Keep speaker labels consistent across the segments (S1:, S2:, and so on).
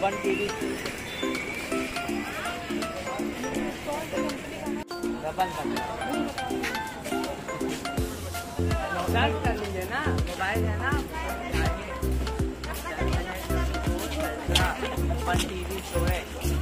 S1: TV search कर लीजिए ना, मोबाइल है ना, वन टीवी शो है।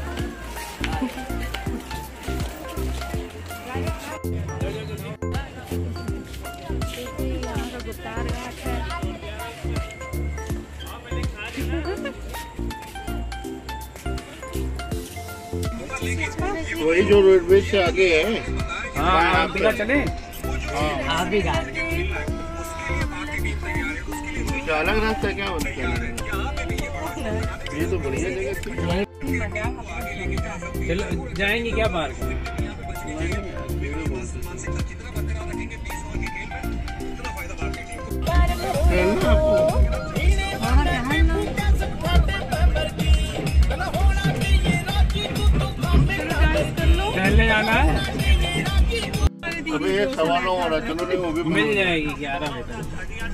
S2: वही जो रोडवेज से आगे है।
S1: हाँ आप भी चले, आप भी गा
S2: अलग रास्ता क्या होता है? ये तो बढ़िया जगह थी।
S1: चलो जाएंगे क्या पार्क? टहलने जाना है।
S2: अभी 9:15 हो रहा, चलो नहीं वो भी
S1: मिल जाएगी 11 बजे तक।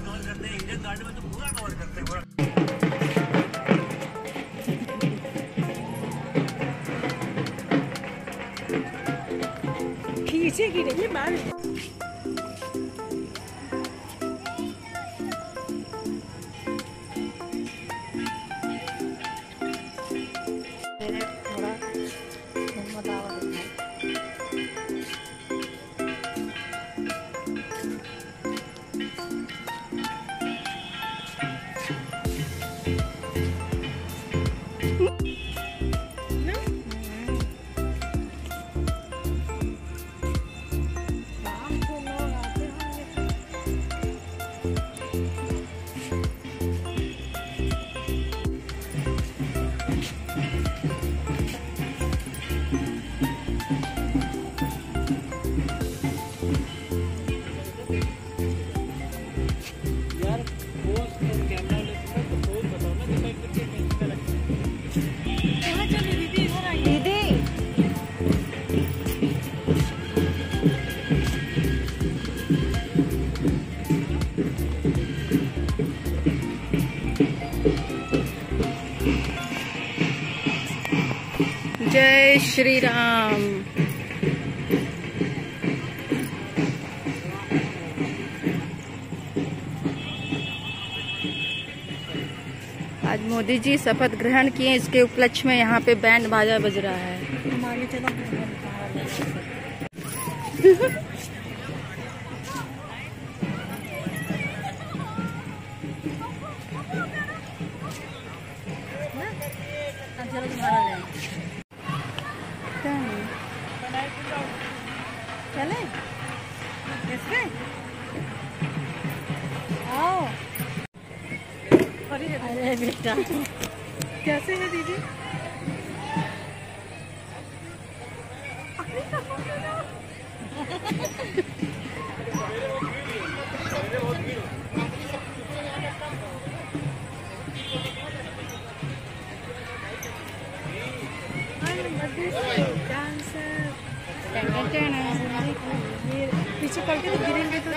S3: खींचेगी नहीं मैम। जय श्री राम। आज मोदी जी शपथ ग्रहण किए, इसके उपलक्ष्य में यहाँ पे बैंड बाजा बज रहा है। चले इसमें आओ। अरे बेटा कैसे है दीदी? पीछे पड़ के तो गिरेंगे तो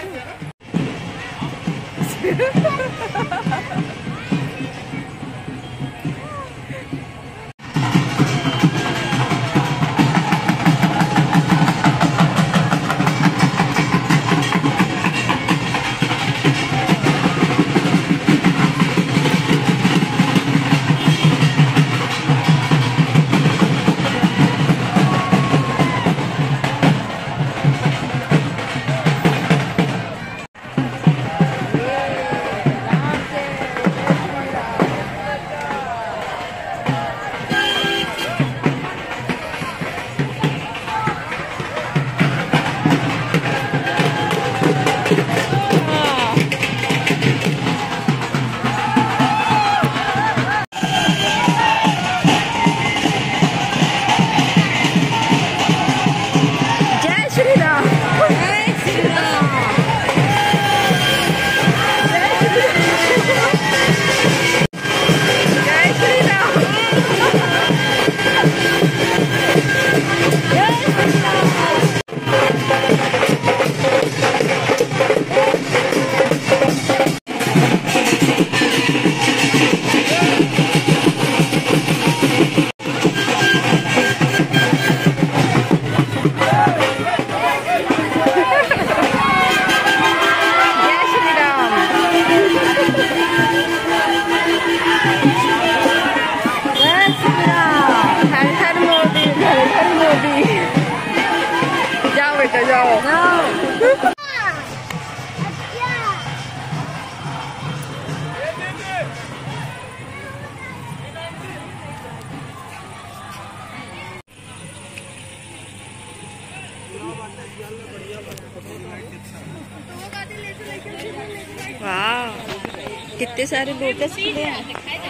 S3: वाह, कितने सारे लोटस खिले हैं।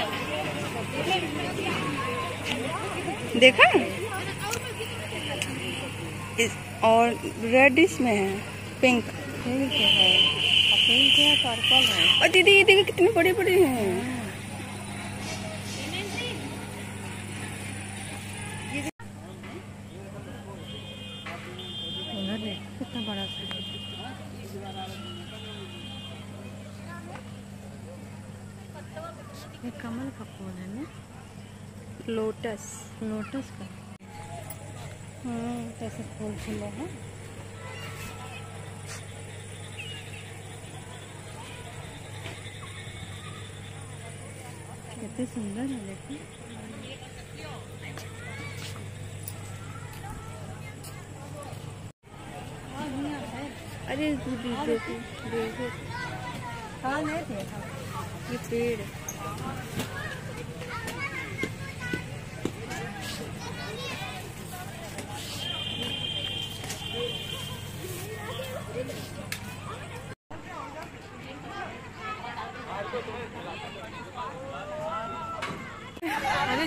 S3: देखा और रेड इसमें है, पिंक है, पर्पल है। और दीदी ये देखो कितने बड़े बड़े हैं। कितना बड़ा सा ये कमल का फूल है ना, लोटस का। कैसे फूल खिले हैं। कितने सुंदर है, देखो। अरे देखो हाँ नहीं देखा ये पेड़। अरे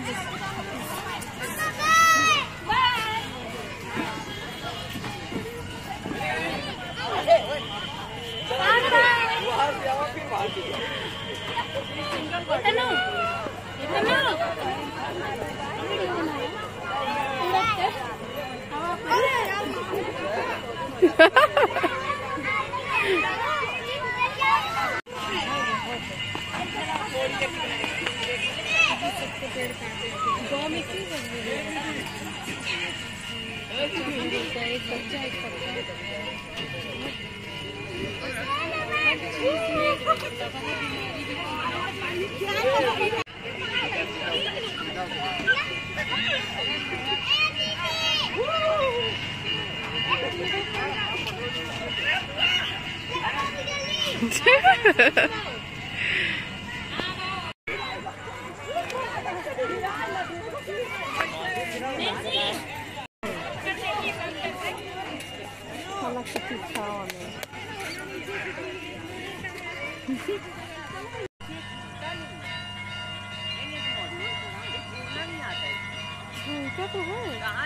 S3: तो है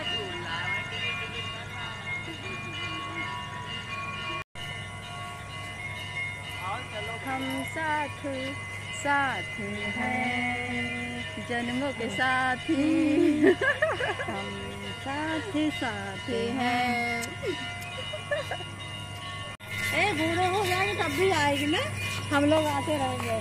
S3: हम साथ साथ हैं जन्मों के साथी हम साथ साथ हैं। ए बूढ़े हो जाएंगे तब भी आएगी ना, हम लोग आते रहेंगे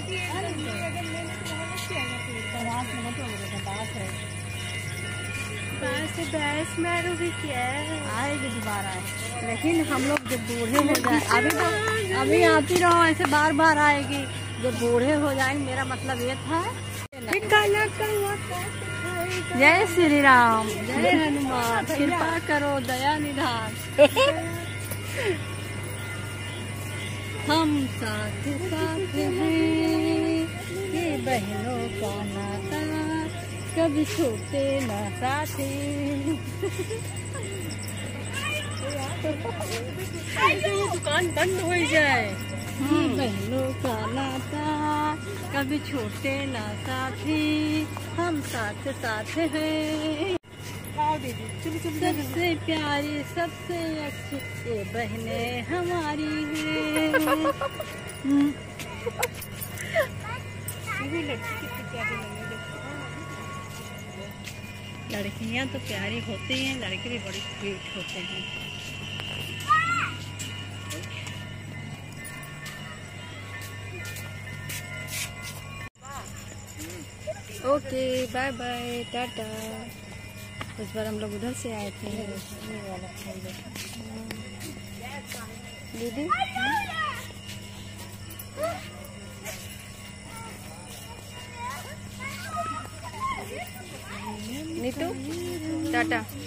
S3: ऐसे। भी क्या आएगी दोबारा, लेकिन हम लोग जब बूढ़े हो जाए, अभी आती रहो ऐसे बार बार आएगी। जब बूढ़े हो जाएंगे, मेरा मतलब ये था। जय श्री राम, जय हनुमान, कृपा करो दया निधान। हम साथ साथ हैं, ये बहनों का नाता कभी छूटे ना साथी। ये दुकान बंद हो जाए। बहनों का नाता कभी छूटे ना साथी, हम साथ साथ हैं। सबसे प्यारी सबसे अच्छी ये बहनें हमारी हैं। लड़कियां तो प्यारी होती हैं, लड़के भी बड़ी क्यूट होते हैं। ओके बाय बाय टाटा। इस बार हम लोग उधर से आए थे। दीदी नीतू टाटा।